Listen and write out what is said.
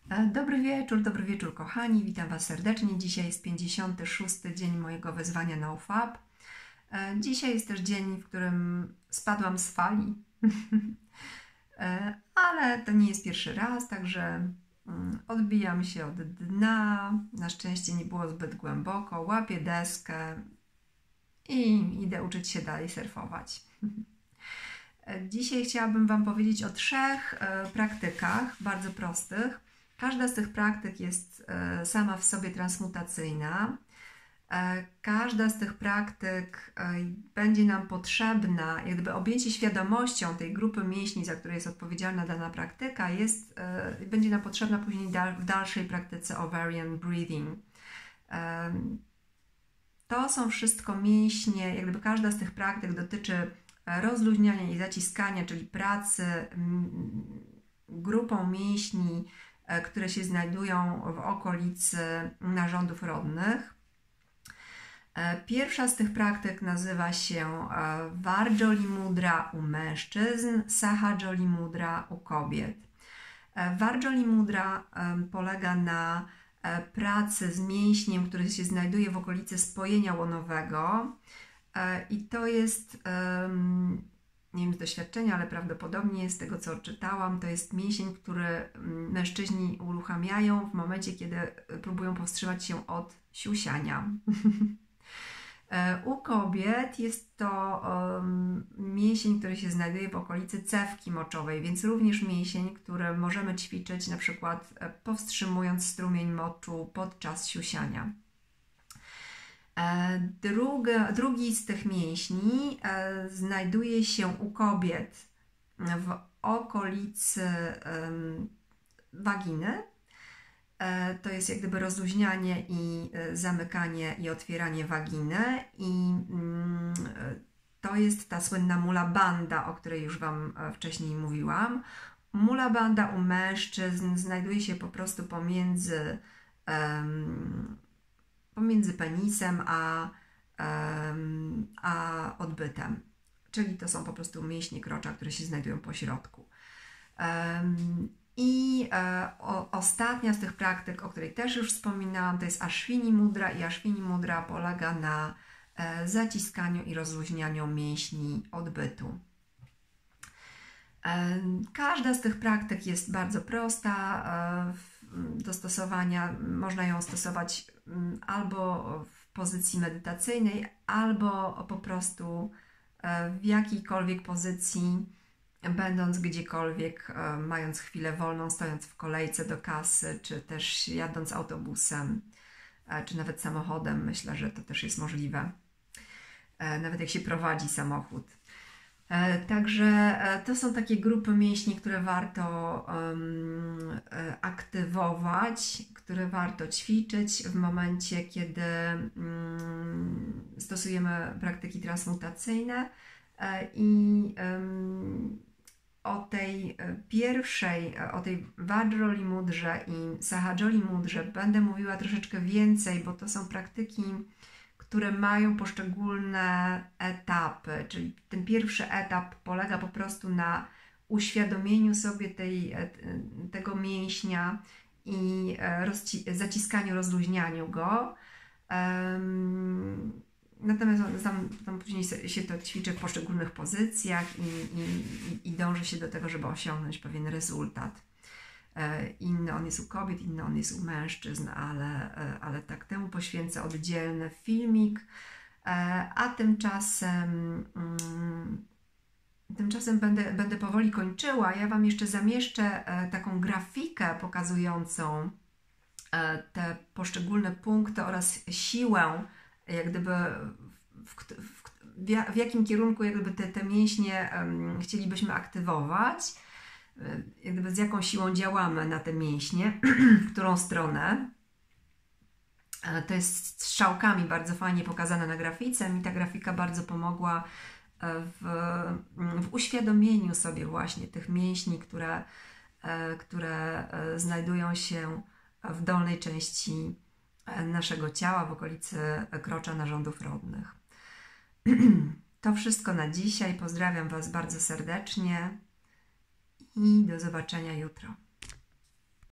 Dobry wieczór kochani, witam Was serdecznie. Dzisiaj jest 56. dzień mojego wyzwania NoFap. Dzisiaj jest też dzień, w którym spadłam z fali, ale to nie jest pierwszy raz, także odbijam się od dna. Na szczęście nie było zbyt głęboko, łapię deskę i idę uczyć się dalej surfować. Dzisiaj chciałabym Wam powiedzieć o 3 praktykach bardzo prostych. Każda z tych praktyk jest sama w sobie transmutacyjna. Każda z tych praktyk będzie nam potrzebna, jak gdyby objęcie świadomością tej grupy mięśni, za której jest odpowiedzialna dana praktyka, będzie nam potrzebna później w dalszej praktyce ovarian breathing. To są wszystko mięśnie, jak gdyby każda z tych praktyk dotyczy rozluźniania i zaciskania, czyli pracy grupą mięśni, które się znajdują w okolicy narządów rodnych. Pierwsza z tych praktyk nazywa się Varjoli Mudra u mężczyzn, Sahajoli Mudra u kobiet. Varjoli Mudra polega na pracy z mięśniem, który się znajduje w okolicy spojenia łonowego i to jest, nie wiem z doświadczenia, ale prawdopodobnie z tego, co czytałam, to jest mięsień, który mężczyźni uruchamiają w momencie, kiedy próbują powstrzymać się od siusiania. U kobiet jest to mięsień, który się znajduje w okolicy cewki moczowej, więc również mięsień, który możemy ćwiczyć na przykład powstrzymując strumień moczu podczas siusiania. Drugi z tych mięśni znajduje się u kobiet w okolicy waginy. To jest jak gdyby rozluźnianie i zamykanie i otwieranie waginy i to jest ta słynna mula bandha, o której już Wam wcześniej mówiłam. Mula bandha u mężczyzn znajduje się po prostu pomiędzy penisem a odbytem, czyli to są po prostu mięśnie krocza, które się znajdują po środku. Ostatnia z tych praktyk, o której też już wspominałam, to jest Ashwini Mudra i Ashwini Mudra polega na zaciskaniu i rozluźnianiu mięśni odbytu. Każda z tych praktyk jest bardzo prosta do stosowania. Można ją stosować albo w pozycji medytacyjnej, albo po prostu w jakiejkolwiek pozycji, będąc gdziekolwiek, mając chwilę wolną, stojąc w kolejce do kasy, czy też jadąc autobusem, czy nawet samochodem. Myślę, że to też jest możliwe, nawet jak się prowadzi samochód. Także to są takie grupy mięśni, które warto aktywować, które warto ćwiczyć w momencie, kiedy stosujemy praktyki transmutacyjne. I o tej pierwszej, o tej Varjoli Mudrze i Sahajoli Mudrze będę mówiła troszeczkę więcej, bo to są praktyki, które mają poszczególne etapy, czyli ten pierwszy etap polega po prostu na uświadomieniu sobie tego mięśnia i zaciskaniu, rozluźnianiu go. Natomiast tam później się to ćwiczy w poszczególnych pozycjach i dąży się do tego, żeby osiągnąć pewien rezultat. Inny on jest u kobiet, inny on jest u mężczyzn, ale tak temu poświęcę oddzielny filmik. A tymczasem będę powoli kończyła. Ja Wam jeszcze zamieszczę taką grafikę pokazującą te poszczególne punkty oraz siłę, jak gdyby w jakim kierunku jak gdyby te mięśnie chcielibyśmy aktywować, jak gdyby z jaką siłą działamy na te mięśnie, w którą stronę. To jest strzałkami bardzo fajnie pokazane na grafice. Mi ta grafika bardzo pomogła w uświadomieniu sobie właśnie tych mięśni, które znajdują się w dolnej części naszego ciała, w okolicy krocza narządów rodnych. To wszystko na dzisiaj. Pozdrawiam Was bardzo serdecznie i do zobaczenia jutro.